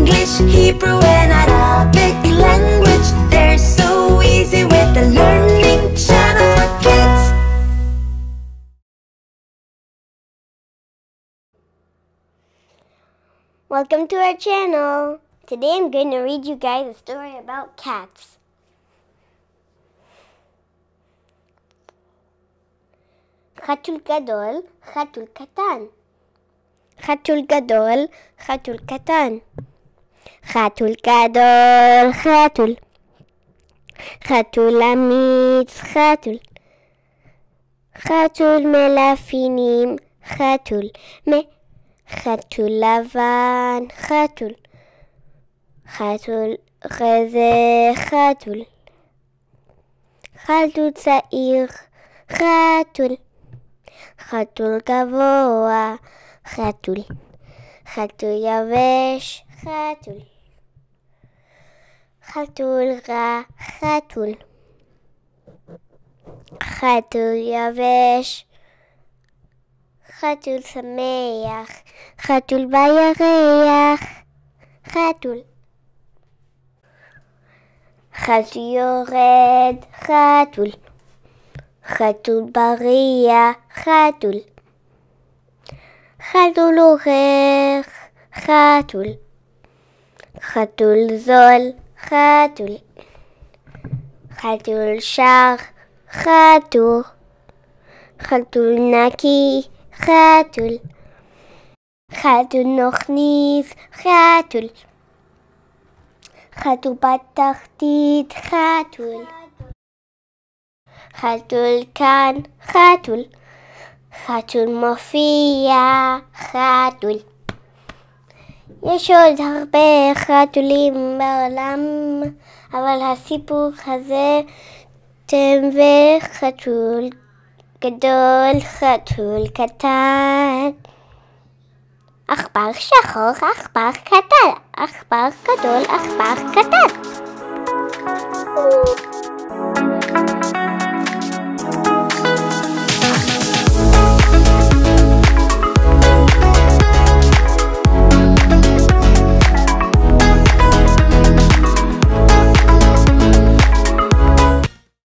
English, Hebrew and Arabic language. They're so easy with the Learning Channel for Kids. Welcome to our channel. Today I'm going to read you guys a story about cats. חתול גדול, חתול קטן. חתול גדול, חתול קטן. חתול גדול, חתול. חתול אמיץ, חתול. חתול מלפפונים, חתול. חתול לבן, חתול. חתול חזה, חתול. חתול צעיר, חתול. חתול גבוה, חתול. חתול יבש, חתול. חתול רע, חתול. חתול יבש. חתול שמח, חתול בירח, חתול. חתול יורד, חתול. חתול בריח, חתול. חתול אורח, חתול. חתול זול, חתול. חתול שר, חתול. חתול נקי, חתול. חתול נוכניס, חתול. חתול בתחתית, חתול. חתול כאן, חתול. חתול מופיע, חתול. יש עוד הרבה חתולים בעולם, אבל הסיפור הזה וחתול גדול, חתול קטן. עכבר שחור, עכבר קטן. עכבר גדול, עכבר קטן.